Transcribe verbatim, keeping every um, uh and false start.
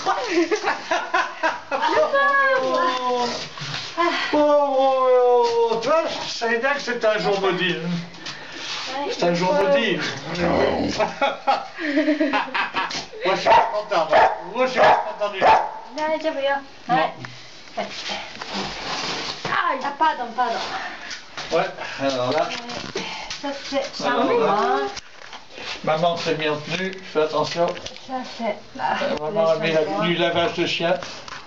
Oh, oh, oh, tu vois, je savais bien que c'était un jour maudit. C'est un jour maudit. Moi, je suis pas content. Moi, je suis pas content du tout. 大丈夫よ。はい。あ、pardon, pardon. Ouais, alors là. Ça c'est charmant. Maman s'est mis en tenue, fais attention. Ça c'est. Maman a mis la tenue lavage de chien.